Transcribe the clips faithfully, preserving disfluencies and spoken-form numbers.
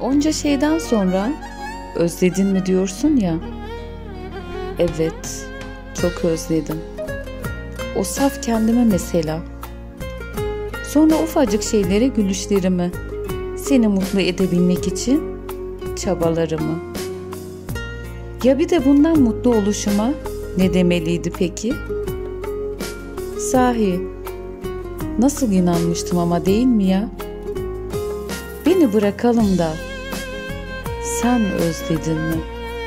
Onca şeyden sonra özledin mi diyorsun ya. Evet, çok özledim. O saf kendime mesela. Sonra ufacık şeylere gülüşlerimi, seni mutlu edebilmek için çabalarımı. Ya bir de bundan mutlu oluşuma ne demeliydi peki? Sahi, nasıl inanmıştım ama değil mi ya? Beni bırakalım da sen özledin mi?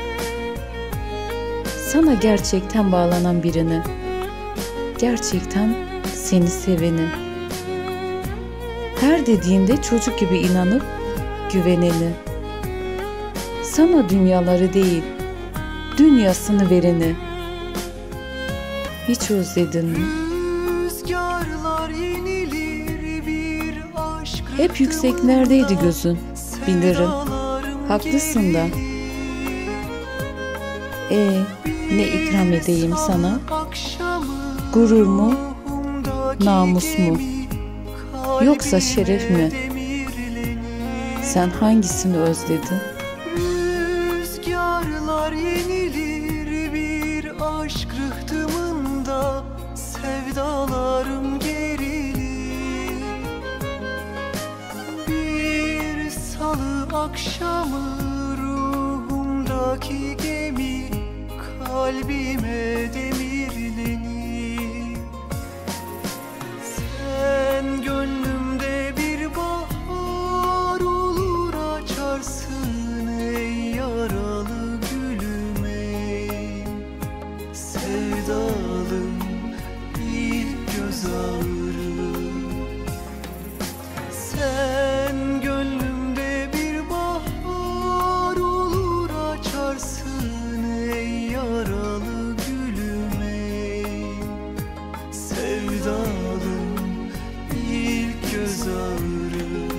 Sana gerçekten bağlanan birini, gerçekten seni seveni, her dediğinde çocuk gibi inanıp güveneni, sana dünyaları değil, dünyasını vereni hiç özledin mi? Hep yükseklerdeydi gözün, bilirim, haklısın da. E ne ikram edeyim sana? Gurur mu, namus mu, yoksa şeref mi? Sen hangisini özledin? Rüzgarlar yenilir bir aşk rıhtımında, sevdalarım gerilir. Bir salı akşamı ruhumdaki gemi kalbime demirlenir. Sen gönlümde bir bahar olur açarsın ey yaralı gülüm ey. Sevdalım ilk göz ağrım. Sen gönlümde bir bahar olur açarsın ey yaralı gülüm ey. Sevdalım ilk göz ağrım.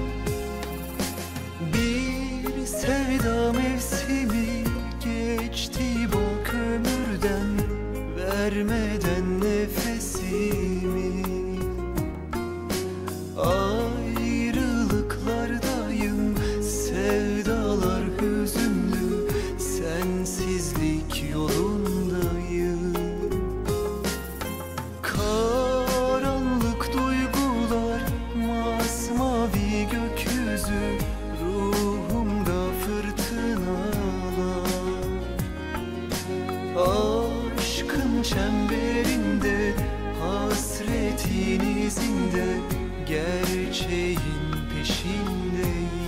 Bir sevda mevsimi geçti bak ömürden, vermeden nefesimi. Ayrılıklardayım, sevdalar hüzünlü, sensizlik yolundayım. Karanlık duygular, masmavi gökyüzü, ruhumda fırtınalar. Aşkın çemberinde, hasretin izinde, gerçeğin peşindeyim.